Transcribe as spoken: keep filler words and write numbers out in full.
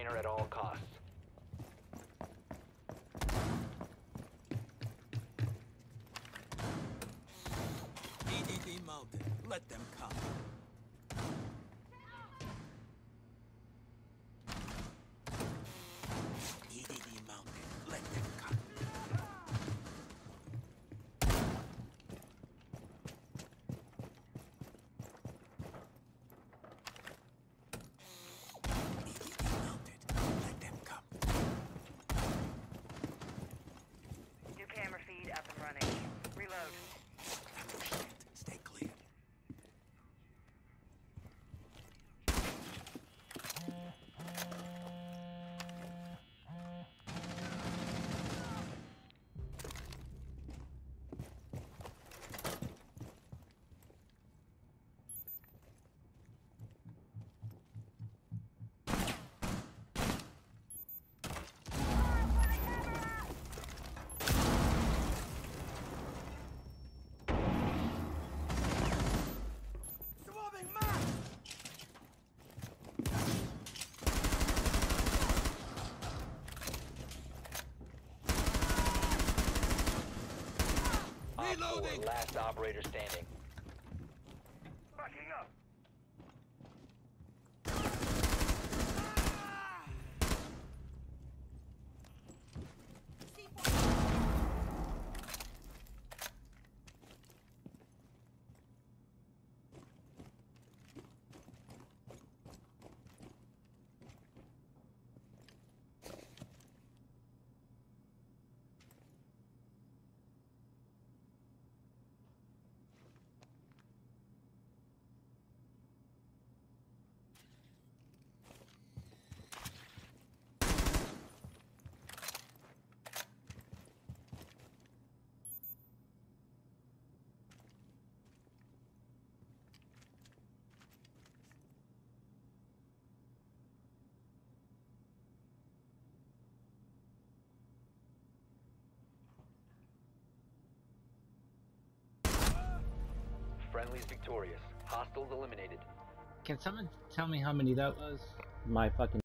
container at all costs. E D D mounted. Let them come. E D D mounted. Let them come. E D D mounted. Let them come. New camera feed up and running. Reload. Shit. Stay clear. Op four, Reloading! last operator standing. Backing up. Friendly's victorious. Hostiles eliminated. Can someone tell me how many that was? My fucking